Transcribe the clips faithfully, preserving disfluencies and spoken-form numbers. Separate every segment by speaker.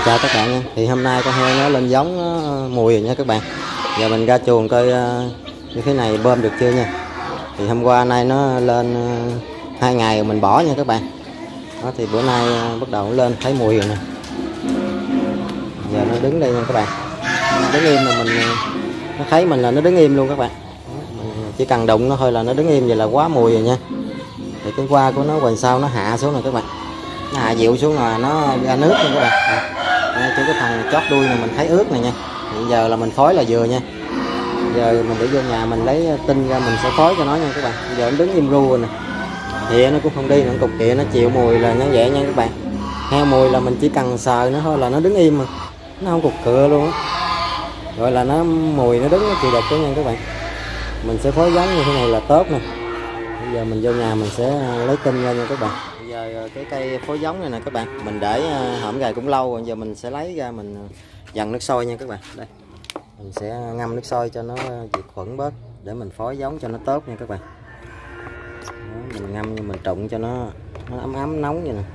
Speaker 1: Chào các bạn nha. Thì hôm nay con heo nó lên giống nó mùi rồi nha các bạn. Giờ mình ra chuồng coi như thế này bơm được chưa nha. Thì hôm qua nay nó lên hai ngày rồi mình bỏ nha các bạn. Đó, thì bữa nay bắt đầu nó lên thấy mùi rồi nè. Giờ nó đứng đây nha các bạn. Nó đứng im là mình nó thấy mình là nó đứng im luôn các bạn. Mình chỉ cần đụng nó thôi là nó đứng im, vậy là quá mùi rồi nha. Thì cái qua của nó quần sau nó hạ xuống rồi các bạn. Nó hạ dịu xuống là nó ra nước nha các bạn. Đây, trên cái phần chót đuôi này mình thấy ướt này nha. Hiện giờ là mình phối là vừa nha. Giờ mình để vô nhà mình lấy tinh ra mình sẽ phối cho nó nha các bạn. Giờ nó đứng im ru rồi nè. Thì nó cũng không đi, nó cục kịa nó chịu mùi là nó vậy nha các bạn. Heo mùi là mình chỉ cần sờ nó thôi là nó đứng im mà. Nó không cục cựa luôn á. Gọi là nó mùi nó đứng nó chịu đựng nha các bạn. Mình sẽ phối giống như thế này là tốt nè. Bây giờ mình vô nhà mình sẽ lấy tinh ra nha các bạn. Bây giờ cái cây phối giống này nè các bạn, mình để hổm gài cũng lâu rồi, giờ mình sẽ lấy ra mình dằn nước sôi nha các bạn. Đây, mình sẽ ngâm nước sôi cho nó diệt khuẩn bớt để mình phối giống cho nó tốt nha các bạn. Đó, mình ngâm mình trụng cho nó nó ấm ấm nóng vậy nè.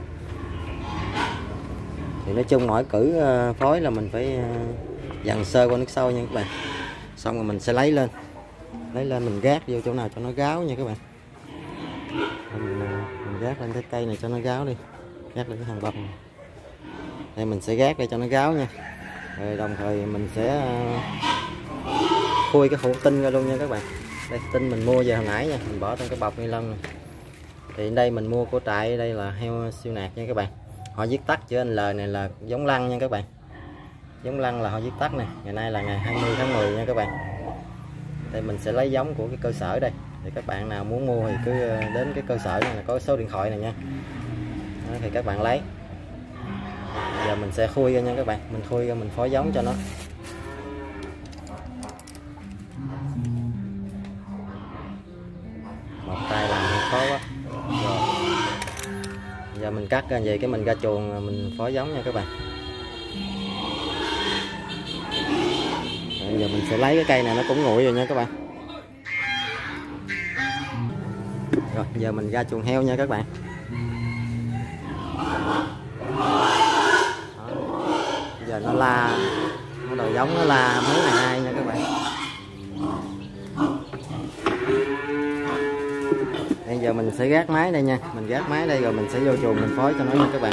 Speaker 1: Thì nói chung mỗi cử phối là mình phải dằn sơ qua nước sôi nha các bạn. Xong rồi mình sẽ lấy lên lấy lên mình gác vô chỗ nào cho nó ráo nha các bạn. Mình, mình gác lên cái cây này cho nó ráo đi, gác lên cái hàng bông này. Đây mình sẽ gác đây cho nó ráo nha. Rồi đồng thời mình sẽ khui cái hũ tinh ra luôn nha các bạn. Đây tinh mình mua về hồi nãy nha, mình bỏ trong cái bọc ni lông này. Thì đây mình mua của trại, đây là heo siêu nạc nha các bạn. Họ viết tắt chữ N L này là giống lăng nha các bạn. Giống lăng là họ viết tắt này. Ngày nay là ngày hai mươi tháng mười nha các bạn. Đây mình sẽ lấy giống của cái cơ sở đây. Thì các bạn nào muốn mua thì cứ đến cái cơ sở này là có số điện thoại này nha. Đó, thì các bạn lấy. Giờ mình sẽ khui ra nha các bạn. Mình khui ra mình phối giống cho nó. Một tay làm hơi khó quá. Rồi. Giờ mình cắt ra vậy cái mình ra chuồng mình phối giống nha các bạn. Rồi, giờ mình sẽ lấy cái cây này nó cũng nguội rồi nha các bạn. Rồi giờ mình ra chuồng heo nha các bạn. Đó. Giờ nó la, nó đầu giống nó la mấy ngày nay nha các bạn. Bây giờ mình sẽ gác máy đây nha, mình gác máy đây rồi mình sẽ vô chuồng mình phối cho nó nha các bạn.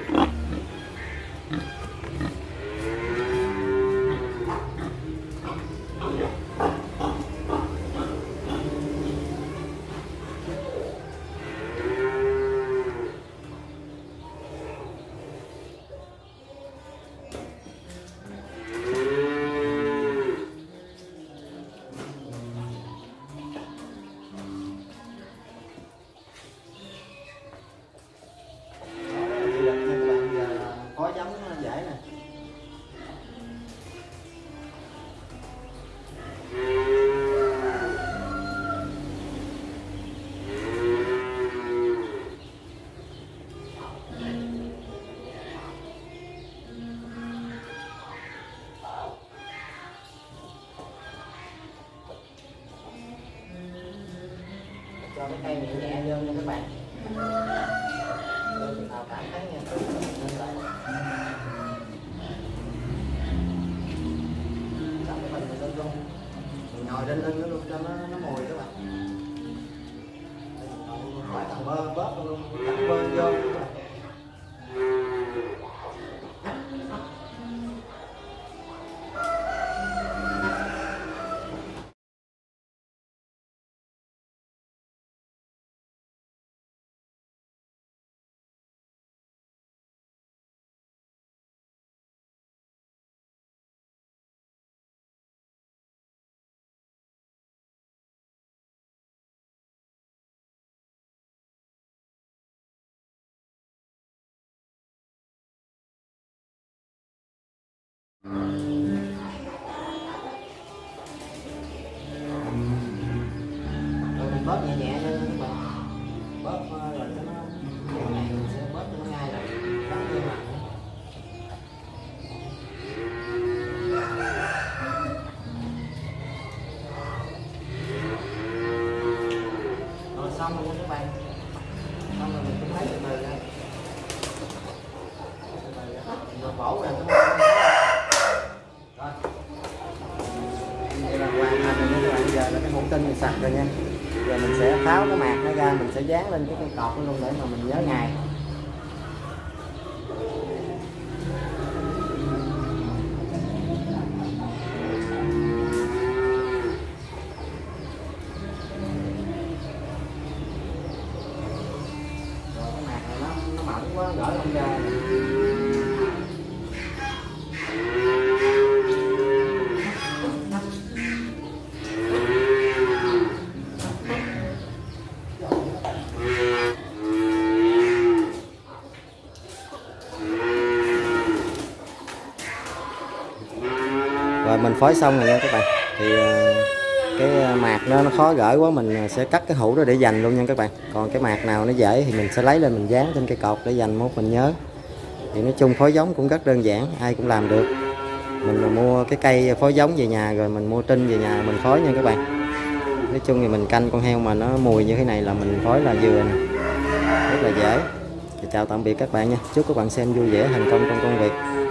Speaker 1: Cho cái cây nhẹ nhẹ vô nha các bạn. Rồi chừng nào cảm thấy nha. Cầm cái bình này lên luôn. Mình ngồi lên lưng nó luôn cho nó nó mùi các bạn. Phải thằng bơ bớt luôn, thằng bơ vô các bạn. Rồi mình bớt nhẹ nhẹ lên các bạn, bớt rồi cho nó cái này mình sẽ bớt cho nó ngay lại bớt lên mặt. Rồi xong rồi nha các bạn, xong rồi mình cũng lấy từ từ ra. bổ nè. Rồi. Đây là hoàn thành rồi nha các bạn. Giờ là cái hũ tinh mình sạch rồi nha. Giờ mình sẽ tháo cái mạc nó ra, mình sẽ dán lên cái cây cột luôn để mà mình nhớ ngày. Rồi cái mạc này nó nó mỏng quá, gỡ không ra. Rồi mình phối xong rồi nha các bạn. Thì cái mạc nó nó khó gỡ quá, mình sẽ cắt cái hũ đó để dành luôn nha các bạn. Còn cái mạc nào nó dễ thì mình sẽ lấy lên mình dán trên cây cột để dành mốt mình nhớ. Thì nói chung phối giống cũng rất đơn giản, ai cũng làm được. Mình mà mua cái cây phối giống về nhà rồi mình mua tinh về nhà mình phối nha các bạn. Nói chung thì mình canh con heo mà nó mùi như thế này là mình phối là vừa nè, rất là dễ. Thì chào tạm biệt các bạn nha, chúc các bạn xem vui vẻ thành công trong công việc.